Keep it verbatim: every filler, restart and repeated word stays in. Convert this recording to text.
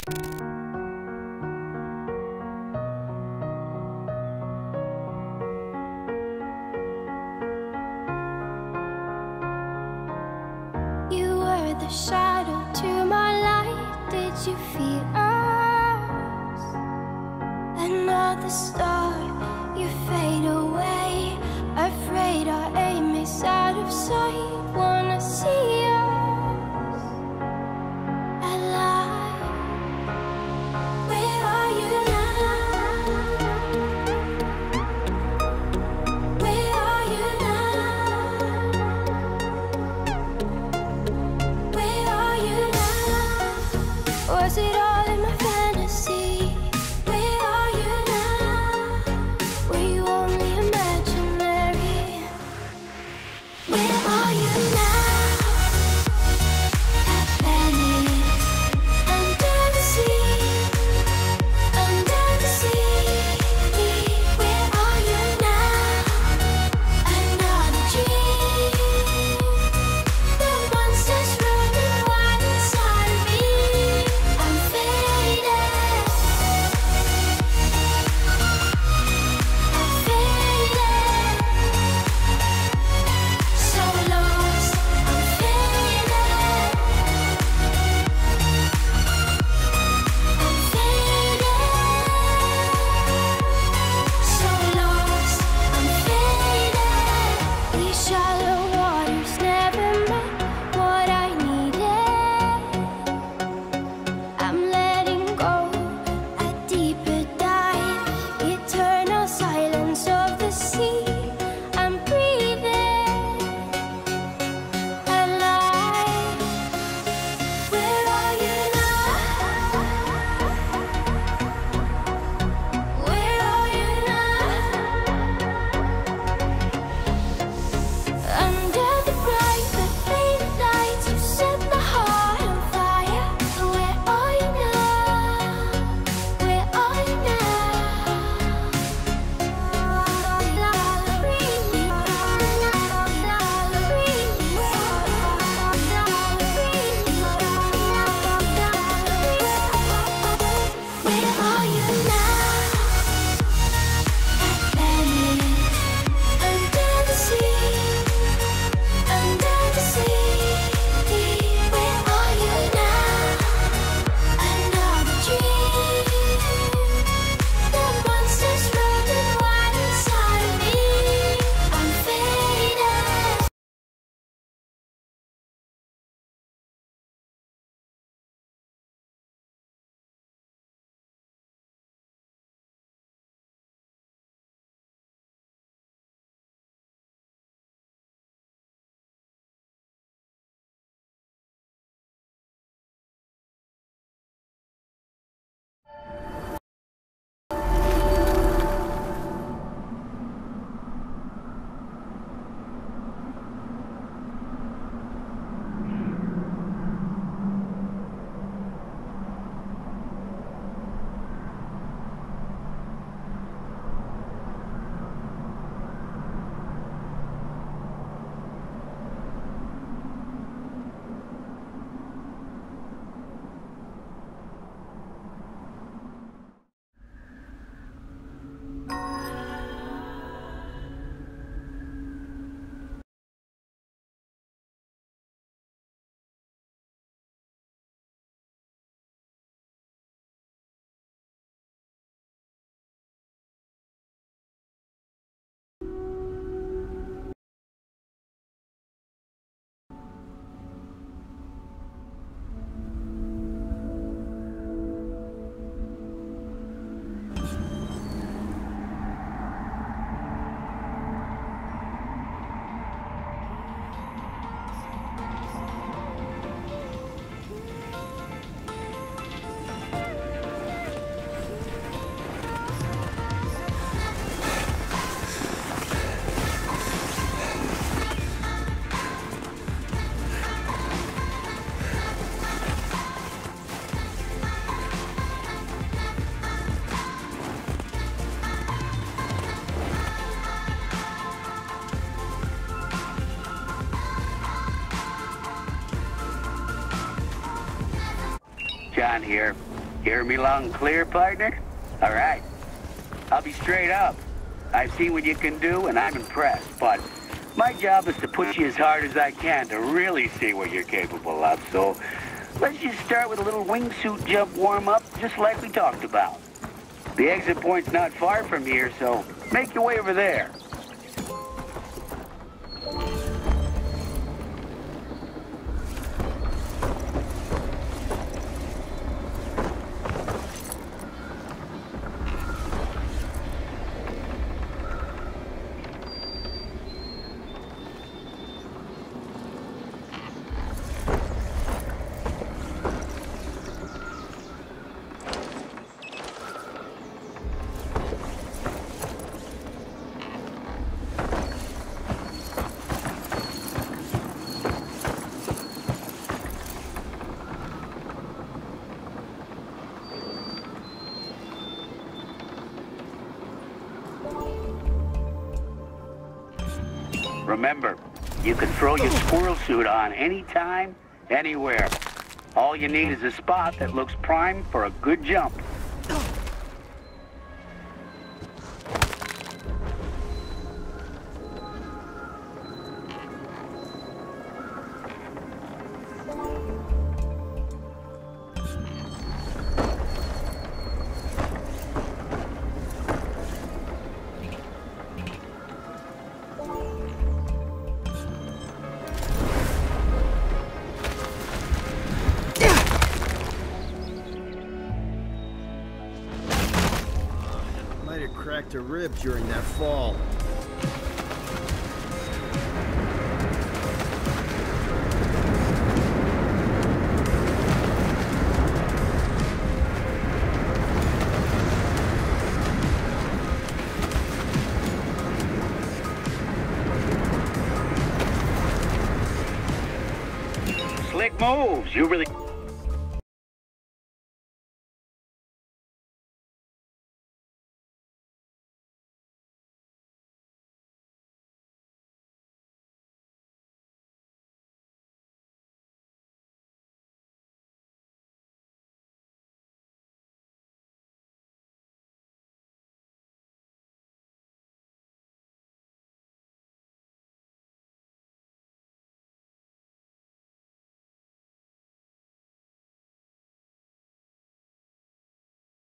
You were the shadow to my light. Did you feel us? Another star, you fade away. Afraid our aim is out of sight. Wanna see us alive. Where are you now? Where are you now? Where are you now? Was it all in my fantasy? Where are you now? Were you only imaginary? Where are you now? At Venice, under the sea, under the sea. Where are you now? Another dream. The monsters running wild inside of me. I'm faded. I'm faded. So lost. I'm faded. I'm faded. So lost. I'm faded. These shallow waters never met what I needed. I'm letting go a deeper dive. Eternal silence of the sea. I'm breathing alive. Where are you now? Where are you now? Under the bright but faded lights, you set my heart on fire. Where are you now? Where are you Where are you now? At Venice, under the sea, under the sea. Where are you now? Another dream. The monsters running wild inside of me. I'm faded. John here. Hear me loud and clear, partner? All right. I'll be straight up. I've seen what you can do, and I'm impressed, but my job is to push you as hard as I can to really see what you're capable of, so let's just start with a little wingsuit jump warm-up, just like we talked about. The exit point's not far from here, so make your way over there. Remember, you can throw your squirrel suit on anytime, anywhere. All you need is a spot that looks primed for a good jump. Cracked a rib during that fall. Slick moves. You really...